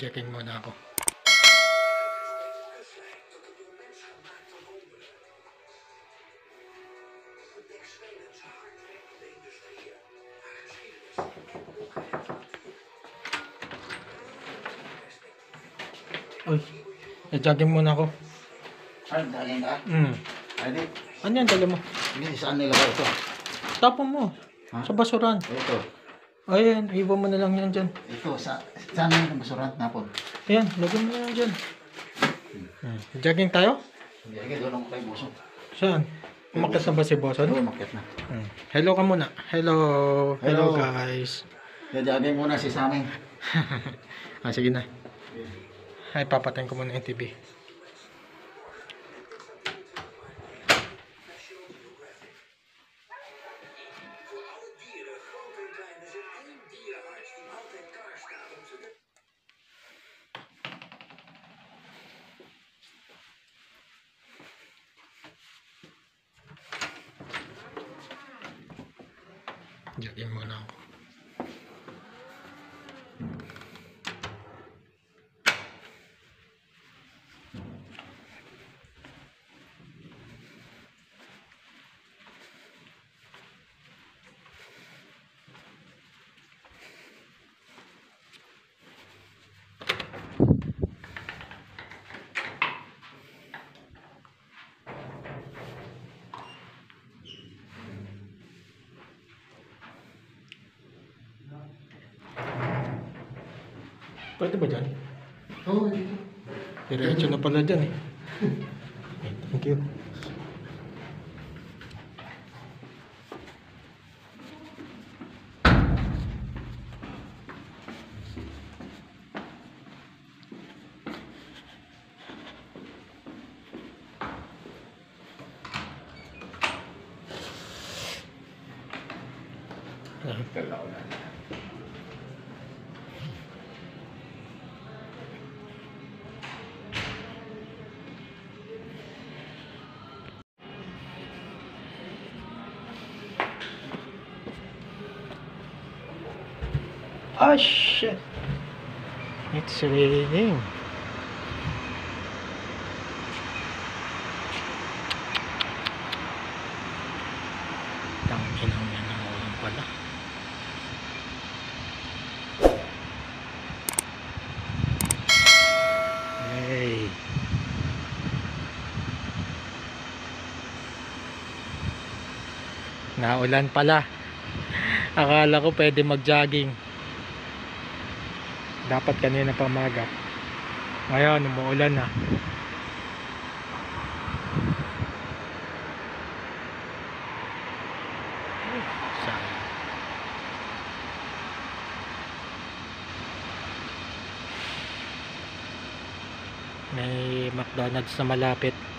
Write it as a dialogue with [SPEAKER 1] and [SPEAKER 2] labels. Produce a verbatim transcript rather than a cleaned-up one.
[SPEAKER 1] Checking muna ako. Uy, i-jogging muna ako.
[SPEAKER 2] Ay, jogging ka?
[SPEAKER 1] Hmm.
[SPEAKER 2] Ay, di.
[SPEAKER 1] Ano yan, dala mo?
[SPEAKER 2] Hindi, saan nilagay ito?
[SPEAKER 1] Tapon mo.
[SPEAKER 2] Ha?
[SPEAKER 1] Sa basuran.
[SPEAKER 2] Ito.
[SPEAKER 1] Ayan, iwan mo na lang yan dyan.
[SPEAKER 2] Ito, sa, saan yung basuran napon?
[SPEAKER 1] Ayan, lagyan mo na lang dyan. Hmm. Jogging tayo?
[SPEAKER 2] Hindi, okay, doon ako kay Buso.
[SPEAKER 1] Saan? Umakyat na ba si Boss?
[SPEAKER 2] Ano?
[SPEAKER 1] Ano?
[SPEAKER 2] Umakyat na.
[SPEAKER 1] Hmm. Hello ka muna. Hello. Hello,
[SPEAKER 2] Hello.
[SPEAKER 1] guys.
[SPEAKER 2] Jogging muna si Saming.
[SPEAKER 1] Ah, sige na. Ay, papatayin ko muna yung T V. Jogging muna ako. Pwede ba dyan?
[SPEAKER 2] Oo, dito.
[SPEAKER 1] Diretso na pala dyan eh. Thank you. Oh shit! It's raining. Tangin ang yan ang ulan pala. Hey! Naulan pala. Akala ko pwede mag-jogging. Dapat kanina pa maga. Ngayon, umuulan na. Sayang. May McDonald's na malapit.